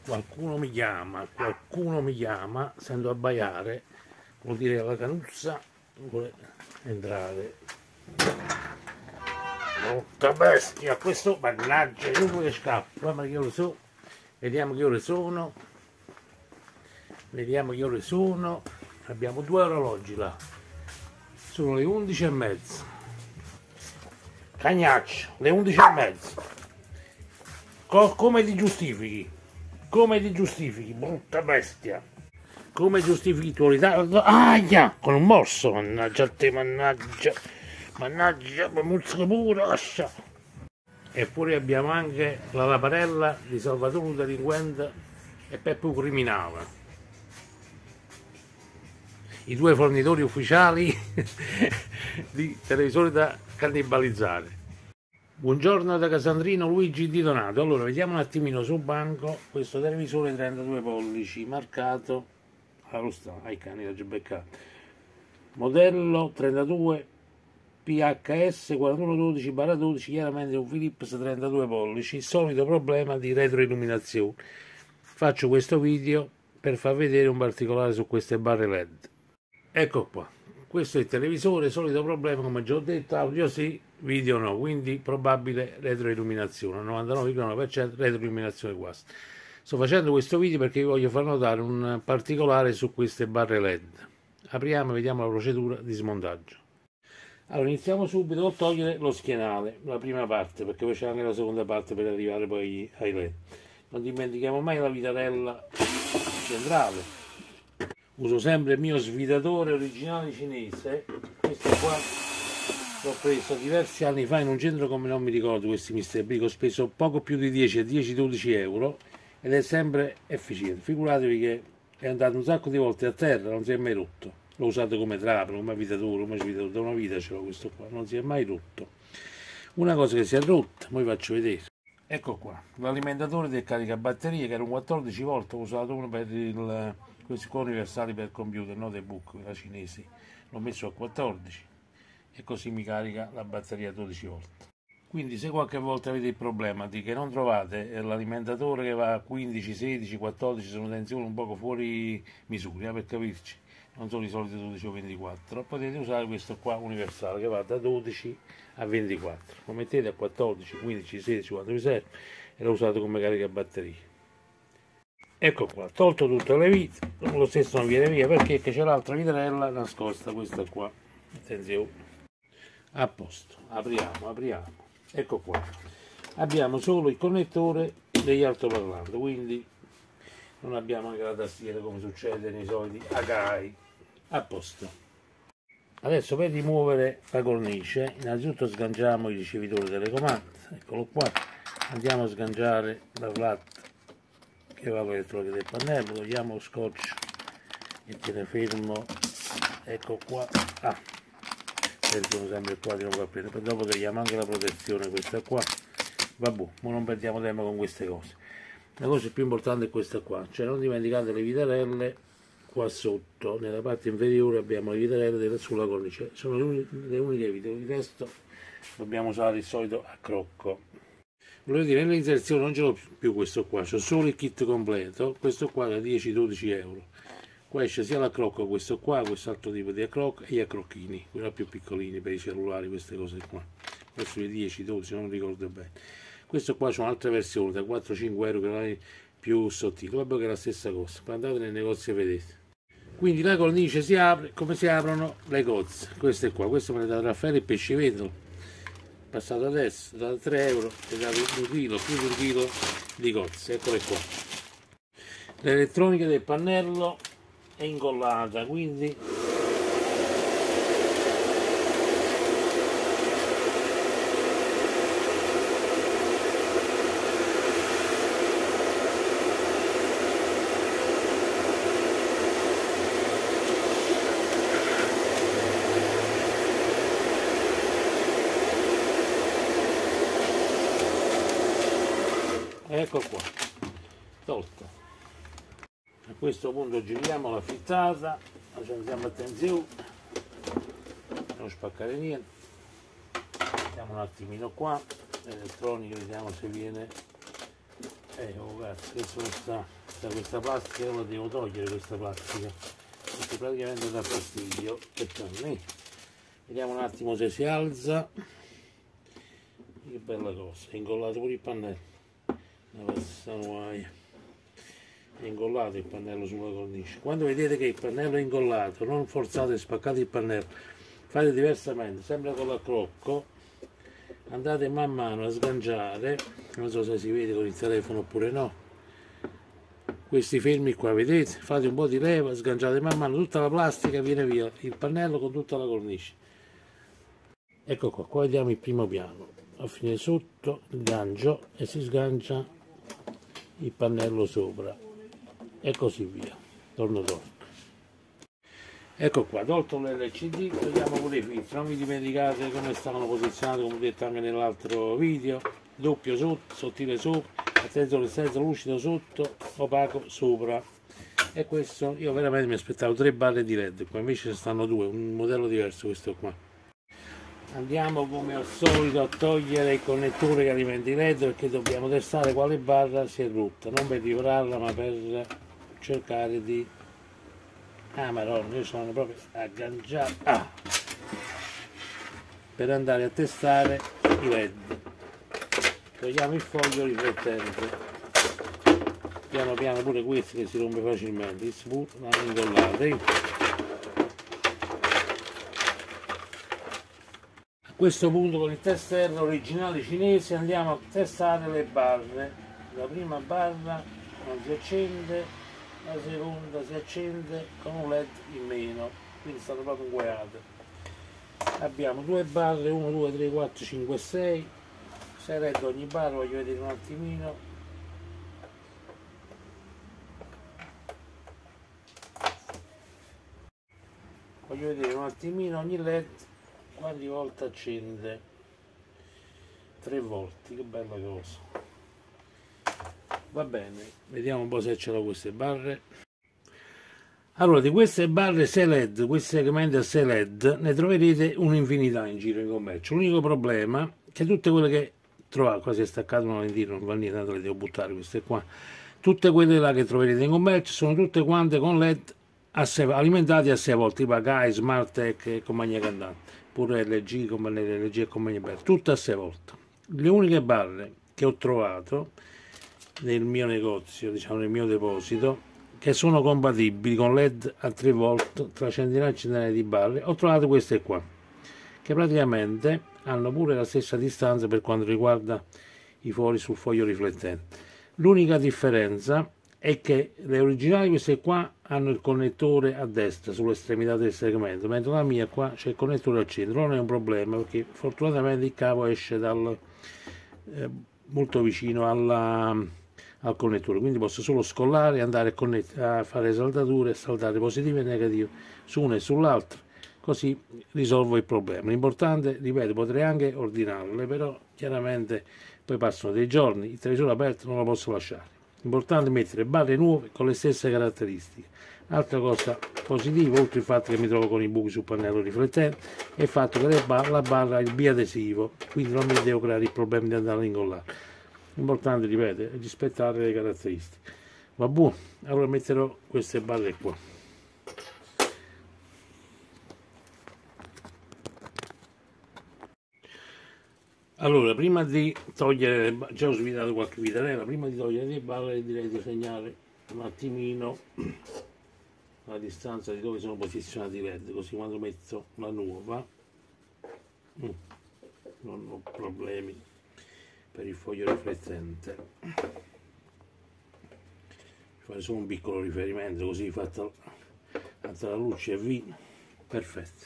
Qualcuno mi chiama, sento abbaiare, vuol dire che la canuzza vuole entrare. Brutta bestia, questo mannaggia, è uno che scappa, ma che ore sono? Vediamo che ore sono. Abbiamo 2 orologi là. Sono le 11:30. Cagnaccio, le 11:30. Come ti giustifichi? Come ti giustifichi, brutta bestia? Come giustifichi il tuo ritardo? Aia! Con un morso, mannaggia a te, mannaggia, muzzica pure, lascia! Eppure abbiamo anche la laparella di Salvatore un delinquente e Peppe un criminale. I 2 fornitori ufficiali di televisori da cannibalizzare. Buongiorno da Casandrino Luigi Di Donato. Allora, vediamo un attimino sul banco questo televisore 32 pollici marcato ai cani da beccato. Modello 32 PHS 4112/12, chiaramente un Philips 32 pollici, solito problema di retroilluminazione. Faccio questo video per far vedere un particolare su queste barre LED. Ecco qua, questo è il televisore, solito problema come già ho detto, audio sì, video no, quindi probabile retroilluminazione, 99,9% retroilluminazione quasi. Sto facendo questo video perché vi voglio far notare un particolare su queste barre LED. Apriamo e vediamo la procedura di smontaggio. Allora, iniziamo subito a togliere lo schienale, la prima parte, perché poi c'è anche la seconda parte per arrivare poi ai LED. Non dimentichiamo mai la vitarella centrale. Uso sempre il mio svitatore originale cinese, questo qua l'ho preso diversi anni fa in un centro come non mi ricordo, questi Mr. Big, ho speso poco più di 10-12 euro ed è sempre efficiente. Figuratevi che è andato un sacco di volte a terra, non si è mai rotto. L'ho usato come trapano, come avitatore, come svitatore, da una vita ce l'ho questo qua, non si è mai rotto. Una cosa che si è rotta, poi faccio vedere. Ecco qua, l'alimentatore del caricabatterie che era un 14 volt, ho usato uno per questi qua universali per computer, notebook, la cinesi, l'ho messo a 14 e così mi carica la batteria a 12 volt. Quindi se qualche volta avete il problema di che non trovate l'alimentatore che va a 15, 16, 14, sono tensioni un poco fuori misura, per capirci, non sono i soliti 12 o 24, potete usare questo qua universale che va da 12 a 24, lo mettete a 14, 15, 16 quando vi serve e lo usate come caricabatterie. Ecco qua, tolto tutte le vite, lo stesso non viene via perché c'è l'altra vitarella nascosta, questa qua, attenzione, a posto, apriamo, ecco qua, abbiamo solo il connettore degli altoparlanti, quindi non abbiamo anche la tastiera come succede nei soliti Akai, a posto. Adesso per rimuovere la cornice, innanzitutto sganciamo il ricevitore telecomando, eccolo qua, andiamo a sganciare la flat che va per il trono del pannello, togliamo lo scotch e tiene fermo, ecco qua, tengono sempre qua di nuovo a prendere, poi dopo togliamo anche la protezione, questa qua, vabbè, ma non perdiamo tempo con queste cose. La cosa più importante è questa qua, cioè non dimenticate le vitarelle qua sotto, nella parte inferiore abbiamo le vitarelle sulla cornice, sono le uniche vite, il resto dobbiamo usare il solito accrocco. Volevo dire, nell'inserzione non ce l'ho più questo qua, c'ho solo il kit completo, questo qua da 10-12 euro. Qua esce sia l'accrocco questo qua, quest'altro tipo di accrocco e gli accrocchini, quelli più piccolini per i cellulari, queste cose qua. Questo di 10-12, non ricordo bene. Questo qua c'è un'altra versione da 4-5 euro che è più sottile, vabbè che è la stessa cosa, andate nel negozio e vedete. Quindi la cornice si apre come si aprono le cozze, queste qua, questo me ne dà Raffaele il pescivendolo. Passato adesso da 3 euro e da 1 chilo, più di 1 chilo di cozze, eccole qua. L'elettronica del pannello è incollata, quindi ecco qua, tolta. A questo punto giriamo la frittata, facciamo attenzione, non spaccare niente, vediamo un attimino qua, l'elettronica, vediamo se viene, Oh cazzo, questa plastica la devo togliere, questa plastica, perché praticamente dà fastidio. Vediamo un attimo se si alza. Che bella cosa, è incollato pure il pannello, una pezza nuova. È incollato il pannello sulla cornice. Quando vedete che il pannello è incollato, non forzate e spaccate il pannello, fate diversamente, sempre con l'accrocco, andate man mano a sganciare, non so se si vede con il telefono oppure no, questi fermi qua, vedete? Fate un po' di leva, sganciate man mano tutta la plastica, viene via il pannello con tutta la cornice. Ecco qua vediamo il primo piano, a fine sotto, sgancio e si sgancia il pannello sopra e così via, torno. Ecco qua, tolto l'LCD, togliamo pure i filtri, non vi dimenticate come stavano posizionati, come ho detto anche nell'altro video, doppio sotto, sottile sopra, attenzione senza lucido sotto, opaco sopra. E questo, io veramente mi aspettavo 3 barre di LED, qua invece ci stanno 2, un modello diverso questo qua. Andiamo come al solito a togliere il connettore che alimenta i LED, perché dobbiamo testare quale barra si è rotta, non per ripararla ma per cercare di... Madonna, io sono proprio agganciato per andare a testare i LED. Togliamo il foglio riflettente, piano piano pure questi che si rompe facilmente, il sput vanno incollati. A questo punto con il tester originale cinese andiamo a testare le barre. La prima barra non si accende, la seconda si accende con un LED in meno, quindi stanno proprio inguaiate. Abbiamo 2 barre, 1, 2, 3, 4, 5, 6 LED ogni barra, voglio vedere un attimino. Voglio vedere un attimino ogni LED quante volte accende. 3 volte, che bella cosa. Va bene, vediamo un po' se ce l'ho queste barre. Allora, di queste barre 6 LED, questi segmenti a 6 LED, ne troverete un'infinità in giro in commercio. L'unico problema è che tutte quelle che trovate, qua si è staccato una lentina, non va niente, tanto le devo buttare queste qua. Tutte quelle là che troverete in commercio sono tutte quante con LED alimentati a 6 volte, tipo Akai, Smartec e compagnia cantante, pure LG, compagnia LG e compagnia bella, tutte a 6 volte. Le uniche barre che ho trovato nel mio negozio, diciamo nel mio deposito, che sono compatibili con LED a 3 volt tra centinaia e centinaia di barre, ho trovato queste qua, che praticamente hanno pure la stessa distanza per quanto riguarda i fori sul foglio riflettente. L'unica differenza è che le originali, queste qua, hanno il connettore a destra sull'estremità del segmento, mentre la mia qua c'è il connettore al centro. Non è un problema perché fortunatamente il cavo esce molto vicino al connettore, quindi posso solo scollare e andare a fare saldature, saldare positivo e negativo su una e sull'altra, così risolvo il problema. L'importante, ripeto, potrei anche ordinarle, però chiaramente poi passano dei giorni, il televisore aperto non lo posso lasciare. L'importante è mettere barre nuove con le stesse caratteristiche. Altra cosa positiva, oltre il fatto che mi trovo con i buchi sul pannello riflettente, è il fatto che la barra ha il biadesivo, quindi non mi devo creare il problema di andare a incollare. L'importante, ripeto, è rispettare le caratteristiche. Va buono, allora metterò queste barre qua. Allora, prima di togliere, già ho svitato qualche vitarella, prima di togliere le barre direi di segnare un attimino la distanza di dove sono posizionati i LED, così quando metto la nuova non ho problemi per il foglio riflettente. Fare solo un piccolo riferimento, così fatta la luce e via, perfetto,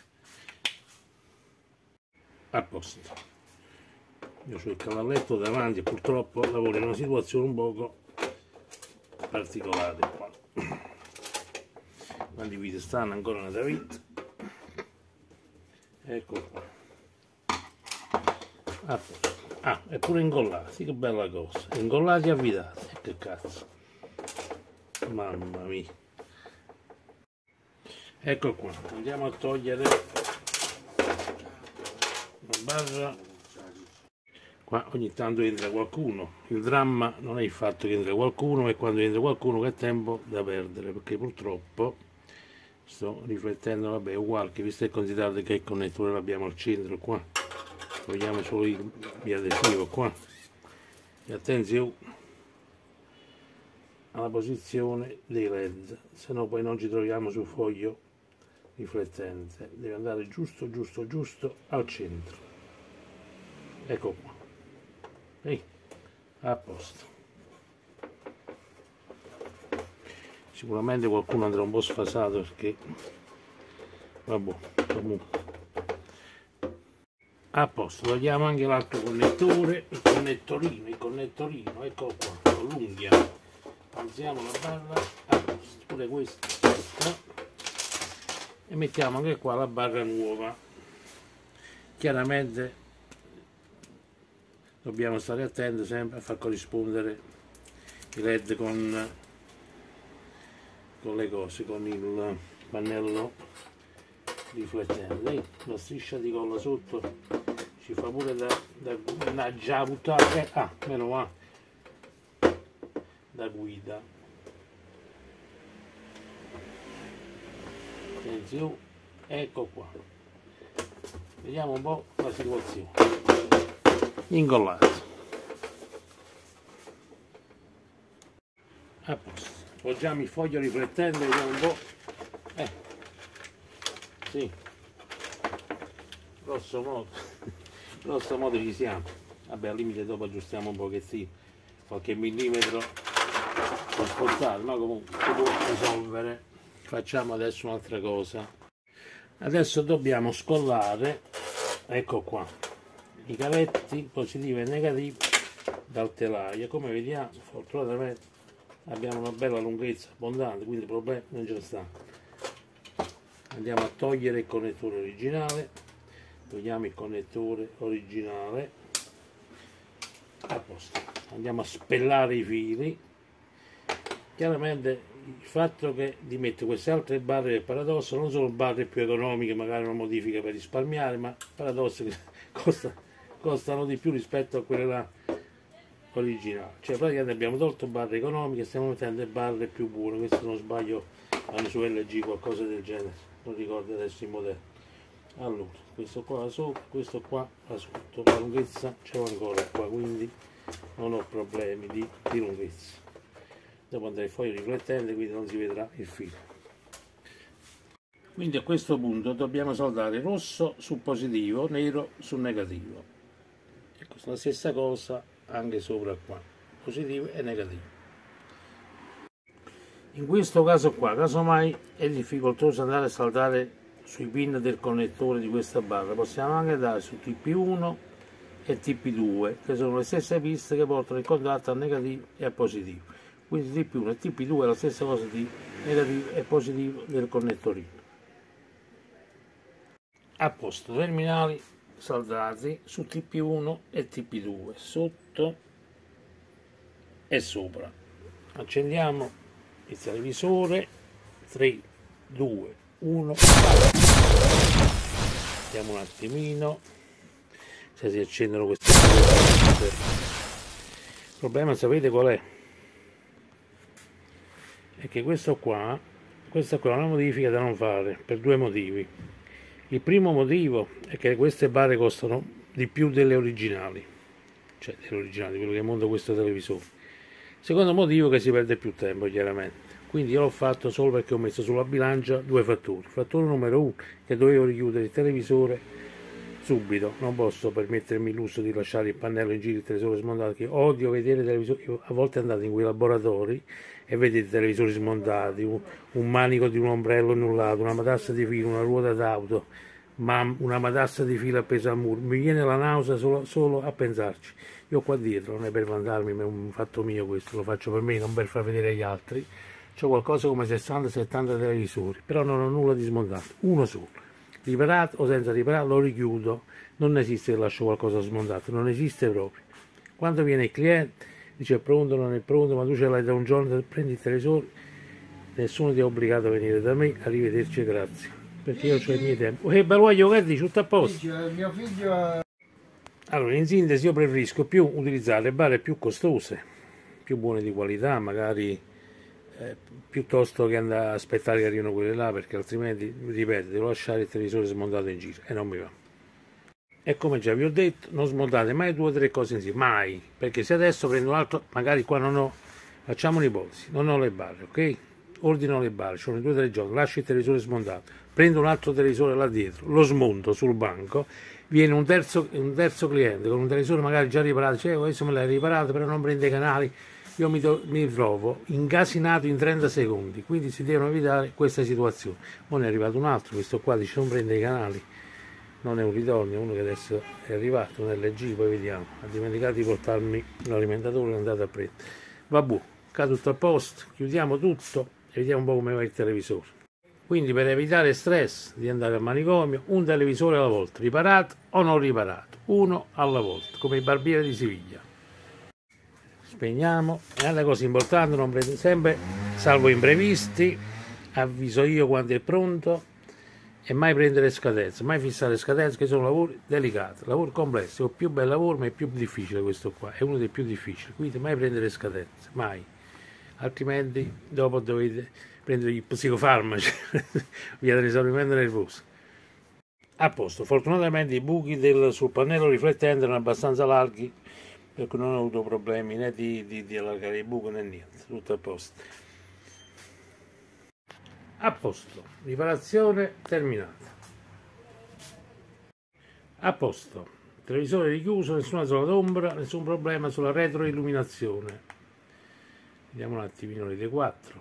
a posto. Io ho il cavalletto davanti e purtroppo lavoro in una situazione un poco particolare qua. Quanti video stanno ancora nella vita. Ecco qua. A posto. È pure incollati, che bella cosa. Incollati e avvitati. Che cazzo. Mamma mia. Ecco qua. Andiamo a togliere la barra. qua ogni tanto entra qualcuno. Il dramma non è il fatto che entra qualcuno, ma è quando entra qualcuno che è tempo da perdere, perché purtroppo sto riflettendo, vabbè, è uguale, che visto e considerato che il connettore l'abbiamo al centro qua, togliamo solo il adesivo qua, e attenzione alla posizione dei led, se no poi non ci troviamo sul foglio riflettente, deve andare giusto al centro. Ecco qua. Ehi, a posto. Sicuramente qualcuno andrà un po' sfasato perché vabbè, comunque a posto. Togliamo anche l'altro connettore, il connettorino, ecco qua, con l'unghia. Alziamo la barra, a posto, pure questa, e mettiamo anche qua la barra nuova. Chiaramente dobbiamo stare attenti sempre a far corrispondere i led con le cose, con il pannello riflettente. La striscia di colla sotto ci fa pure da già buttare, meno male, da guida. Attenzione, ecco qua, vediamo un po' la situazione. Incollato, a posto. Poggiamo il foglio riflettente, vediamo un po'. Sì, grosso modo ci siamo. Vabbè, al limite dopo aggiustiamo un pochettino, qualche millimetro per spostare, ma comunque si può risolvere. Facciamo adesso un'altra cosa. Adesso dobbiamo scollare, ecco qua, i cavetti positivi e negativi dal telaio. Come vediamo, fortunatamente abbiamo una bella lunghezza abbondante, quindi problemi non ce ne stanno. Andiamo a togliere il connettore originale, togliamo il connettore originale, a posto. Andiamo a spellare i fili. Chiaramente il fatto che di mettere queste altre barre del paradosso non sono barre più economiche, magari una modifica per risparmiare, ma paradosso che costano di più rispetto a quelle là originali. Cioè praticamente abbiamo tolto barre economiche e stiamo mettendo barre più buone. Questo, se non sbaglio, hanno su LG qualcosa del genere, non ricordo adesso il modello. Allora, questo qua da sopra, questo qua da sotto, la lunghezza ce l'ho ancora qua, quindi non ho problemi di lunghezza. Dopo andrà il foglio riflettente, quindi non si vedrà il filo. Quindi a questo punto dobbiamo saldare rosso sul positivo, nero sul negativo. Ecco, la stessa cosa anche sopra qua, positivo e negativo. In questo caso qua, casomai è difficoltoso andare a saldare sui pin del connettore di questa barra, possiamo anche andare su TP1 e TP2, che sono le stesse piste che portano il contatto a negativo e a positivo. Quindi TP1 e TP2 è la stessa cosa di negativo e positivo del connettorino. A posto, terminali saldati su TP1 e TP2, sotto e sopra. Accendiamo il televisore. 3, 2, 1, vediamo un attimino se si accendono queste cose. Il problema, sapete qual è? È che questa qua è una modifica da non fare per due motivi. Il primo motivo è che queste barre costano di più delle originali, cioè delle originali, quello che monta questo televisore. Secondo motivo, che si perde più tempo, chiaramente. Quindi io l'ho fatto solo perché ho messo sulla bilancia due fattori. Fattore numero 1, che dovevo richiudere il televisore subito, non posso permettermi il lusso di lasciare il pannello in giro, il televisore smontato, che odio vedere televisori. Io a volte andate in quei laboratori e vedete televisori smontati, un manico di un ombrello annullato, una matassa di filo, una ruota d'auto, ma una matassa di filo appesa al muro. Mi viene la nausea solo a pensarci. Io qua dietro, non è per vantarmi, ma è un fatto mio questo, lo faccio per me, non per far vedere agli altri. C'ho qualcosa come 60-70 televisori, però non ho nulla di smontato, uno solo. Riparato o senza riparare lo richiudo, non esiste che lascio qualcosa smontato, non esiste proprio. Quando viene il cliente dice è pronto, non è pronto, ma tu ce l'hai da un giorno, prendi il televisore, nessuno ti è obbligato a venire da me, arrivederci e grazie, perché io ho i miei tempi. Che bello, che dici, tutto a posto? Mio figlio Allora, in sintesi, io preferisco più utilizzare le barre più costose, più buone di qualità, magari piuttosto che andare a aspettare che arrivino quelle là, perché altrimenti, ripeto, devo lasciare il televisore smontato in giro e non mi va. E come già vi ho detto, non smontate mai 2 o 3 cose insieme, mai, perché se adesso prendo un altro, magari qua non ho, facciamo un'ipotesi, non ho le barre, ok? Ordino le barre, ci sono 2 o 3 giorni, lascio il televisore smontato, prendo un altro televisore là dietro, lo smonto sul banco, viene un terzo cliente con un televisore magari già riparato, dice questo me l'hai riparato però non prende i canali, io mi trovo incasinato in 30 secondi, quindi si devono evitare queste situazioni. Poi ne è arrivato un altro, questo qua dice non prende i canali, non è un ritorno, è uno che adesso è arrivato, un LG, poi vediamo, ha dimenticato di portarmi l'alimentatore, è andato a prendere. Vabbè, qua tutto a posto, chiudiamo tutto e vediamo un po' come va il televisore. Quindi per evitare stress di andare al manicomio, un televisore alla volta, riparato o non riparato, uno alla volta, come il barbiere di Siviglia. Spegniamo, e la cosa importante, non prendere sempre, salvo imprevisti, avviso io quando è pronto, e mai prendere scadenze, mai fissare scadenze, che sono lavori delicati, lavori complessi, o più bel lavoro ma è più difficile questo qua, è uno dei più difficili, quindi mai prendere scadenze, mai, altrimenti dopo dovete prendere gli psicofarmaci via dell'esaurimento nervoso. A posto, fortunatamente i buchi sul pannello riflettente erano abbastanza larghi, per cui non ho avuto problemi né di allargare il buco né niente, tutto a posto. A posto, riparazione terminata. A posto, televisore richiuso, nessuna zona d'ombra, nessun problema sulla retroilluminazione. Vediamo un attimino le 4.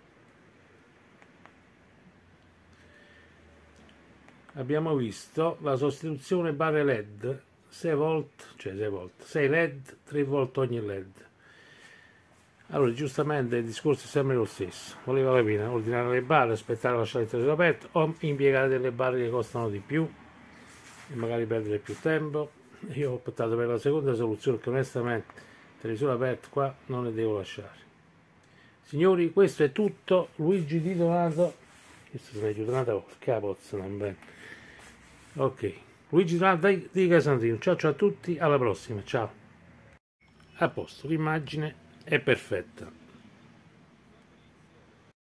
Abbiamo visto la sostituzione barre LED 6 volt, cioè 6 volt, 6 LED, 3 volt ogni LED. Allora, giustamente il discorso è sempre lo stesso. Voleva la pena ordinare le barre, aspettare lasciare il televisore aperto o impiegare delle barre che costano di più e magari perdere più tempo. Io ho optato per la seconda soluzione, perché onestamente il televisore aperto qua non ne devo lasciare. Signori, questo è tutto. Luigi Di Donato, questo se ne è Donato, che pozza non bene. Ok, Luigi Donato di Casandrino. Ciao ciao a tutti, alla prossima, ciao. A posto, l'immagine è perfetta.